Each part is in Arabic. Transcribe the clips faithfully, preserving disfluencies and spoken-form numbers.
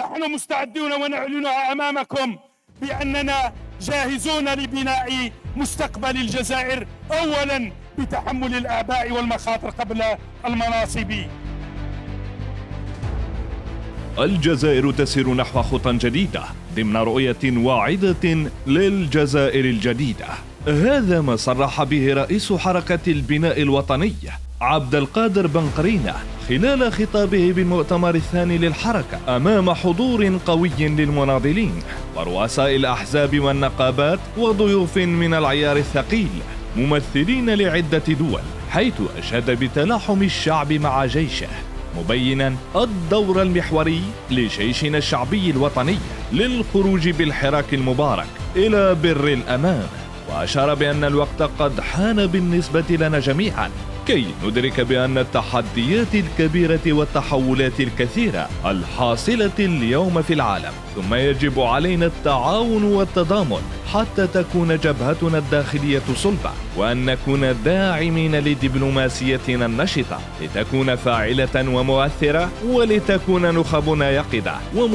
نحن مستعدون ونعلنها أمامكم بأننا جاهزون لبناء مستقبل الجزائر، أولا بتحمل الأعباء والمخاطر قبل المناصب. الجزائر تسير نحو خطى جديدة ضمن رؤية واعدة للجزائر الجديدة. هذا ما صرح به رئيس حركة البناء الوطني عبد القادر بن قرينة خلال خطابه بالمؤتمر الثاني للحركة أمام حضور قوي للمناضلين ورؤساء الأحزاب والنقابات وضيوف من العيار الثقيل ممثلين لعدة دول، حيث أشاد بتلاحم الشعب مع جيشه، مبينا الدور المحوري لجيشنا الشعبي الوطني للخروج بالحراك المبارك إلى بر الأمان. وأشار بأن الوقت قد حان بالنسبة لنا جميعا كي ندرك بأن التحديات الكبيرة والتحولات الكثيرة الحاصلة اليوم في العالم ثم يجب علينا التعاون والتضامن حتى تكون جبهتنا الداخلية صلبة، وأن نكون داعمين لدبلوماسيتنا النشطة لتكون فاعلة ومؤثرة، ولتكون نخبنا يقظة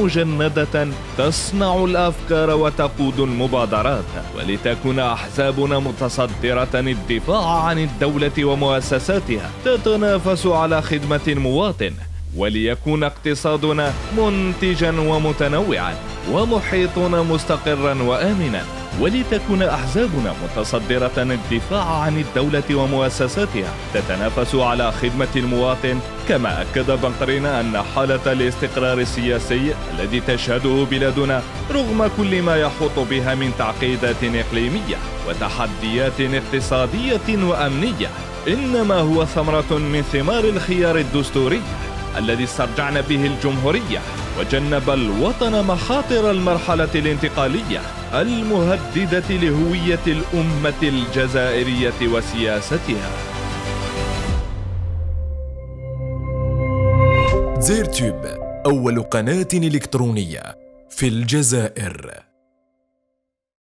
ومجندة تصنع الأفكار وتقود المبادرات، ولتكون أحزابنا متصدرة الدفاع عن الدولة ومؤسساتها تتنافس على خدمة المواطن، وليكون اقتصادنا منتجا ومتنوعا ومحيطنا مستقرا وآمنا، ولتكون أحزابنا متصدرة الدفاع عن الدولة ومؤسساتها تتنافس على خدمة المواطن. كما أكد بن قرينة أن حالة الاستقرار السياسي الذي تشهده بلادنا رغم كل ما يحوط بها من تعقيدات إقليمية وتحديات اقتصادية وأمنية إنما هو ثمرة من ثمار الخيار الدستوري الذي استرجعنا به الجمهورية وجنب الوطن مخاطر المرحلة الانتقالية المهددة لهوية الأمة الجزائرية وسياستها. زيرتوب، أول قناة إلكترونية في الجزائر.